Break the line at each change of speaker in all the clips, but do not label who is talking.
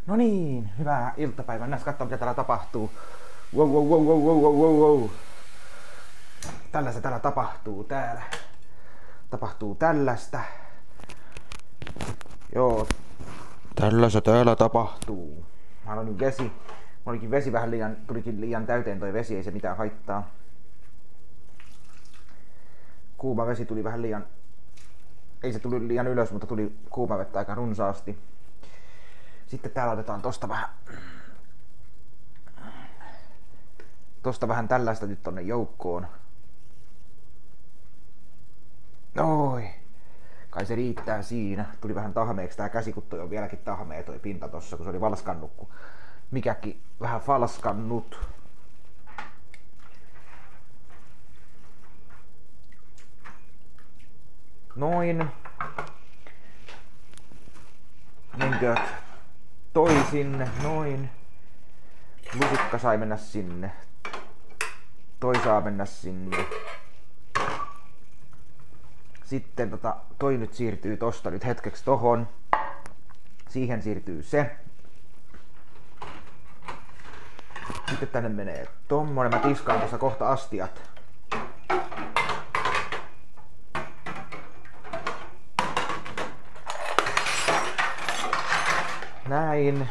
No niin, hyvää iltapäivää. Mennään katsomaan mitä täällä tapahtuu. Wow. Tällaista täällä tapahtuu täällä. Tapahtuu tällaista. Joo. Tällaista täällä tapahtuu. Mä aloin vesi. Olikin vesi vähän tulikin liian täyteen toi vesi, ei se mitään haittaa. Kuuma vesi tuli vähän liian, ei se tuli liian ylös, mutta tuli kuuma vettä aika runsaasti. Sitten täällä otetaan tosta vähän tällaista nyt tonne joukkoon. Oi, kai se riittää siinä. Tuli vähän tahmeeksi tää käsi, kun toi on vieläkin tahmea toi pinta tossa, kun se oli valskannut, kun mikäkin vähän falskannut. Noin. Menkööt toi sinne, noin. Lusikka sai mennä sinne. Toi saa mennä sinne. Sitten toi nyt siirtyy tosta nyt hetkeksi tohon. Siihen siirtyy se. Sitten tänne menee tommonen. Mä tiskaan tuossa kohta astiat. Näin.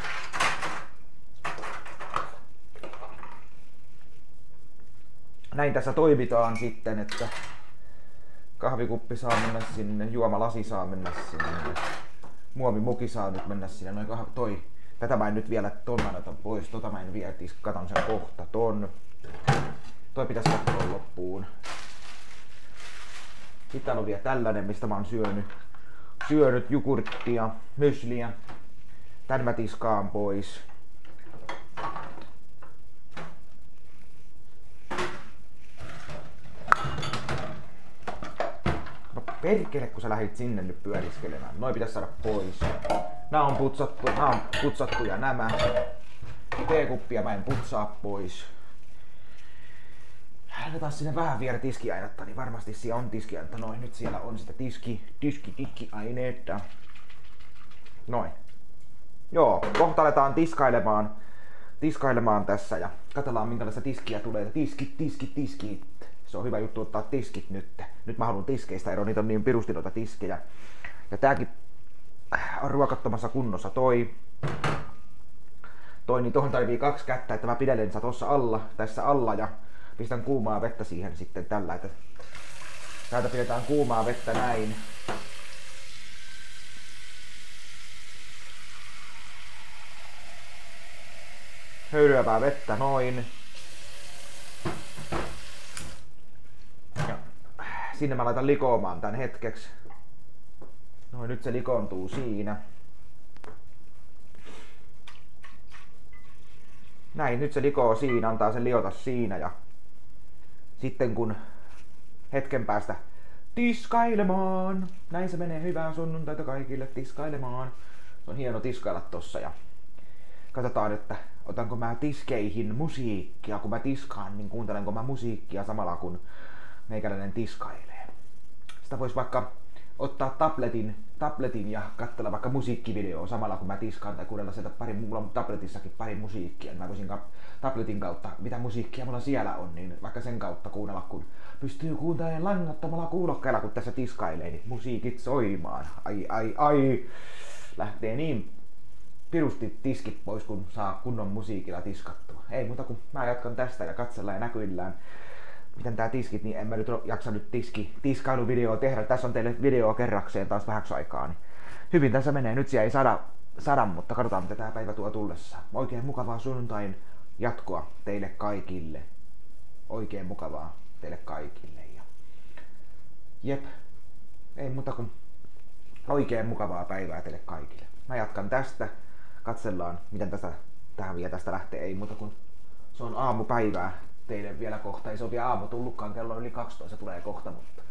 Näin tässä toimitaan sitten, että kahvikuppi saa mennä sinne, juomalasi saa mennä sinne, muovimuki saa nyt mennä sinne, tätä mä en nyt vielä otan pois, mä en vielä katon sen kohta toi pitäisi katsoa loppuun. Sitten on vielä tällainen, mistä mä oon syönyt jogurttia, mysliä. Tän mä tiskaan pois. No perkele, kun sä lähdit sinne nyt pyöriskelemään. Noi pitäis saada pois. Nää on putsattu ja nämä. Teekuppia mä en putsaa pois. Laitetaan sinne vähän vielä tiskiainetta, niin varmasti siellä on tiskiainetta. Noin, nyt siellä on sitä tiskiaineetta. Noin. Joo, kohta aletaan tiskailemaan tässä ja katsellaan minkälaista tiskiä tulee. Tiskit. Se on hyvä juttu ottaa tiskit nyt. Nyt mä haluan tiskeistä eroon, niitä on niin pirusti noita tiskejä. Ja tääkin on ruokattomassa kunnossa toi, niin tohon tarvii 2 kättä, että mä pidelen tässä alla ja pistän kuumaa vettä siihen sitten tällä, että täältä pidetään kuumaa vettä näin. Höyryävää vettä noin. Ja sinne mä laitan likoamaan tän hetkeksi. Noin, nyt se likoontuu siinä. Näin, nyt se likoo siinä, antaa sen liota siinä ja sitten kun hetken päästä tiskailemaan. Näin se menee, hyvää sunnuntaita kaikille, tiskailemaan. Se on hieno tiskailla tossa ja katsotaan, että otanko mä tiskeihin musiikkia. Kun mä tiskaan, niin kuuntelenko mä musiikkia samalla kun meikäläinen tiskailee. Sitä vois vaikka ottaa tabletin ja katsella vaikka musiikkivideoa samalla kun mä tiskaan tai kuunnella sieltä mulla on tabletissakin pari musiikkia. Mä voisin tabletin kautta, mitä musiikkia mulla siellä on, niin vaikka sen kautta kuunnella, kun pystyy kuuntelemaan langattomalla kuulokkeella, kun tässä tiskailee, niin musiikit soimaan. Ai. Lähtee niin pirusti tiskit pois, kun saa kunnon musiikilla tiskattua. Ei muuta kuin mä jatkan tästä ja katsellaan ja näkyillään miten tää tiskit, niin en mä nyt jaksa nyt tiskailuvideoa tehdä. Tässä on teille video kerrakseen taas vähäksi aikaa. Niin hyvin tässä menee. Nyt siellä ei sada, mutta katsotaan mitä tää päivä tuo tullessaan. Oikein mukavaa sunnuntain jatkoa teille kaikille. Oikein mukavaa teille kaikille. Ja jep, ei muuta kuin oikein mukavaa päivää teille kaikille. Mä jatkan tästä. Katsellaan miten tähän vielä tästä lähtee. Ei muuta kuin se on aamupäivää teille vielä kohta. Ei se ole vielä aamu tullutkaan, kello on yli 12 se tulee kohta, mutta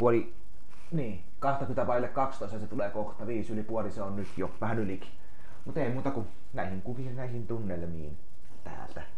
20 vaille 12 se tulee kohta, 5 yli puoli se on nyt jo, vähän ylikin. Mutta ei muuta kuin näihin kuviin, näihin tunnelmiin täältä.